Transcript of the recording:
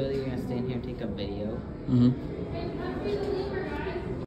possibility you're gonna stand here and take a video? Mm-hmm.